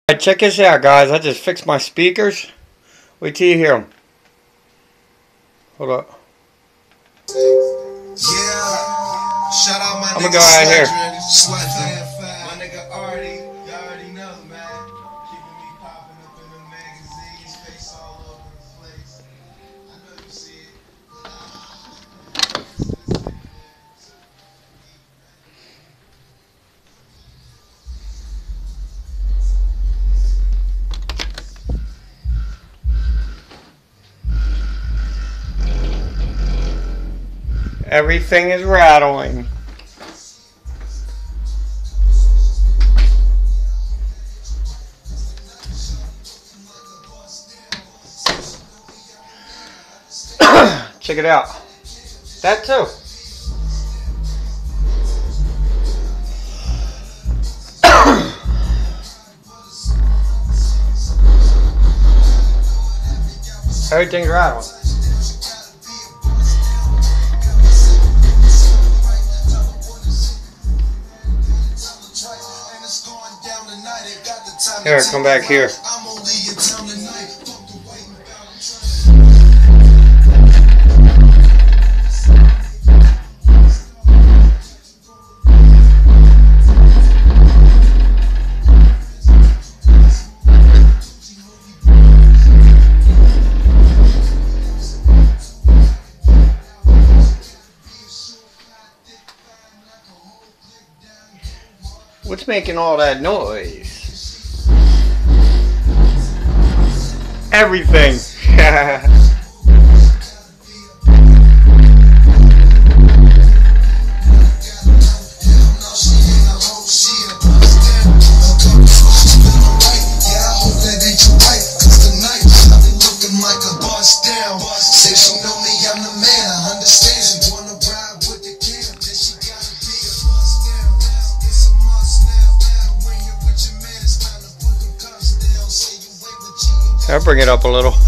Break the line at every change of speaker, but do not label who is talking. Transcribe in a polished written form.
Alright, check this out, guys. I just fixed my speakers. Wait till you hear them. Hold up.
Yeah. Shout out my
I'm gonna go out here.
My nigga Artie, you already know, man. Keeping me popping up in the magazines, face all over the place. I know you see it.
Everything is rattling. Check it out. That too. Everything's rattling. Here, come back here. What's making all that noise? Everything. I'll bring it up a little.